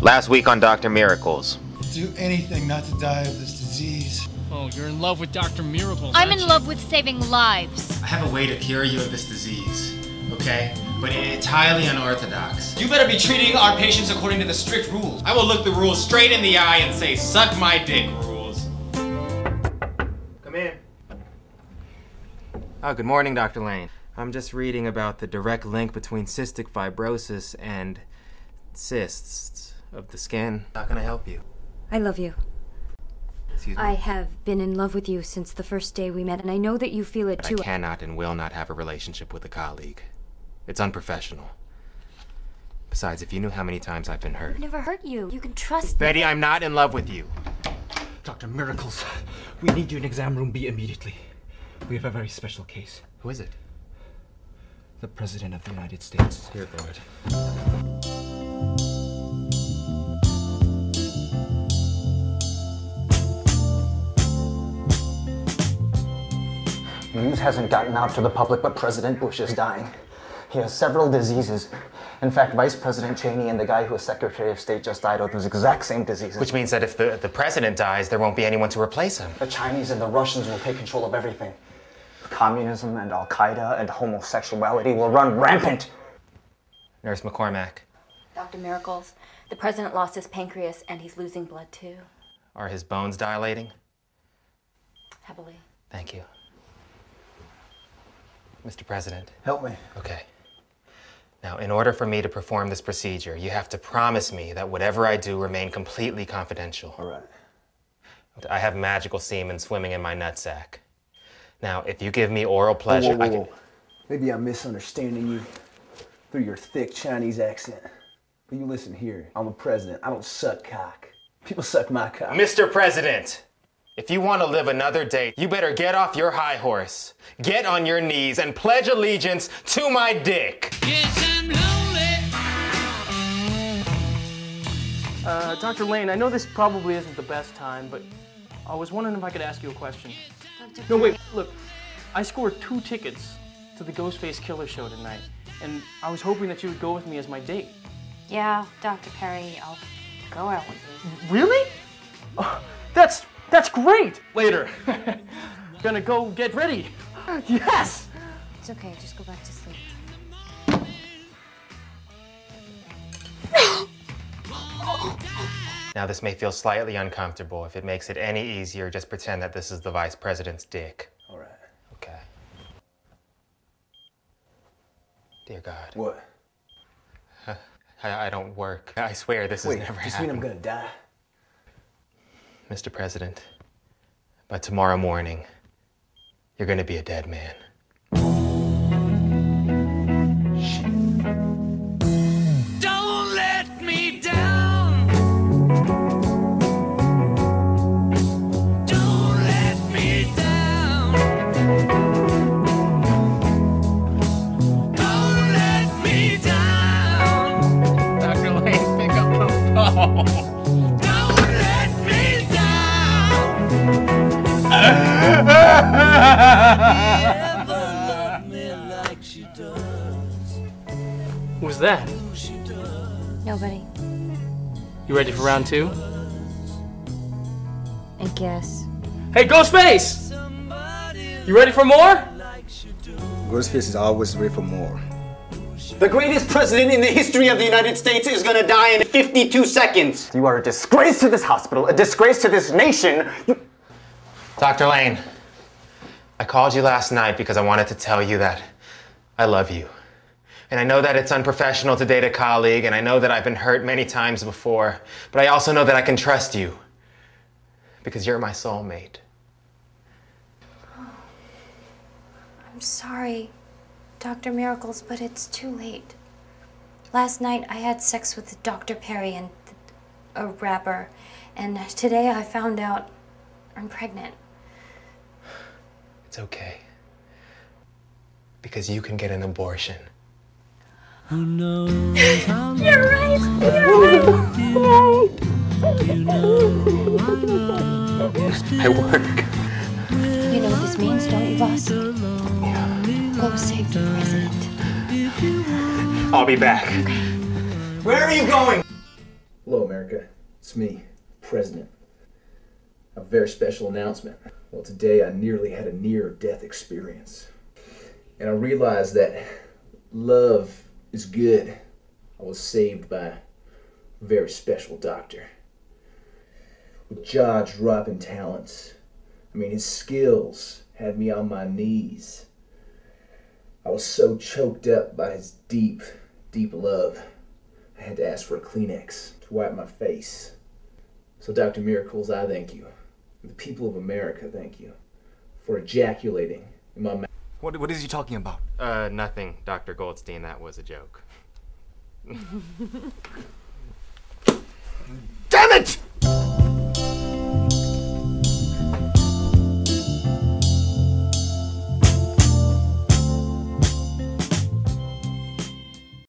Last week on Dr. Miracles. Do anything not to die of this disease. Oh, you're in love with Dr. Miracles, I'm in love with saving lives. I have a way to cure you of this disease, okay? But it's highly unorthodox. You better be treating our patients according to the strict rules. I will look the rules straight in the eye and say, suck my dick, rules. Come in. Oh, good morning, Dr. Lane. I'm just reading about the direct link between cystic fibrosis and cysts of the skin. How can I help you? I love you. Excuse me? I have been in love with you since the first day we met, and I know that you feel it too. I cannot and will not have a relationship with a colleague. It's unprofessional. Besides, if you knew how many times I've been hurt. I've never hurt you. You can trust me. Betty, I'm not in love with you. Dr. Miracles, we need you in exam room B immediately. We have a very special case. Who is it? The President of the United States. Dear Lord. News hasn't gotten out to the public, but President Bush is dying. He has several diseases. In fact, Vice President Cheney and the guy who was Secretary of State just died of those exact same diseases. Which means that if the president dies, there won't be anyone to replace him. The Chinese and the Russians will take control of everything. Communism and Al-Qaeda and homosexuality will run rampant. Nurse McCormack. Dr. Miracles, the president lost his pancreas and he's losing blood too. Are his bones dilating? Heavily. Thank you. Mr. President. Help me. Okay. Now, in order for me to perform this procedure, you have to promise me that whatever I do remain completely confidential. All right. I have magical semen swimming in my nutsack. Now, if you give me oral pleasure, I can... Maybe I'm misunderstanding you through your thick Chinese accent. But you listen here, I'm a president. I don't suck cock. People suck my cock. Mr. President, if you want to live another day, you better get off your high horse, get on your knees, and pledge allegiance to my dick. Yes, I'm lonely. Dr. Lane, I know this probably isn't the best time, but I was wondering if I could ask you a question. No, wait, look. I scored 2 tickets to the Ghostface Killer show tonight, and I was hoping that you would go with me as my date. Yeah, Dr. Perry, I'll go out with you. Really? Oh, that's great! Later. Gonna go get ready. Yes! It's okay, just go back to sleep. Now, this may feel slightly uncomfortable. If it makes it any easier, just pretend that this is the Vice President's dick. All right. Okay. Dear God. What? I don't work. I swear this has never happened. Wait, does this mean I'm gonna die? Mr. President, by tomorrow morning, you're gonna be a dead man. Don't let me down. Don't let me down. Don't let me down. Dr. Lane, pick up the phone. Don't let me down. Never love me like she does. Who's that? Nobody. You ready for round 2? I guess. Hey, Ghostface! You ready for more? Ghostface is always ready for more. The greatest president in the history of the United States is gonna die in 52 seconds. You are a disgrace to this hospital, a disgrace to this nation. Dr. Lane, I called you last night because I wanted to tell you that I love you. And I know that it's unprofessional to date a colleague, and I know that I've been hurt many times before, but I also know that I can trust you because you're my soulmate. I'm sorry, Dr. Miracles, but it's too late. Last night I had sex with Dr. Perry and a rapper, and today I found out I'm pregnant. It's okay. Because you can get an abortion. Who knows how You're right! You're right! I work. You know what this means, don't you, boss? Yeah. Go save the president. I'll be back. Where are you going? Hello, America. It's me, President. A very special announcement. Well, today I nearly had a near-death experience. And I realized that love is good. I was saved by a very special doctor. With jaw-dropping talents. I mean, his skills had me on my knees. I was so choked up by his deep, deep love. I had to ask for a Kleenex to wipe my face. So, Dr. Miracles, I thank you. The people of America thank you for ejaculating in my mouth. What is he talking about? Nothing, Dr. Goldstein. That was a joke. Damn it!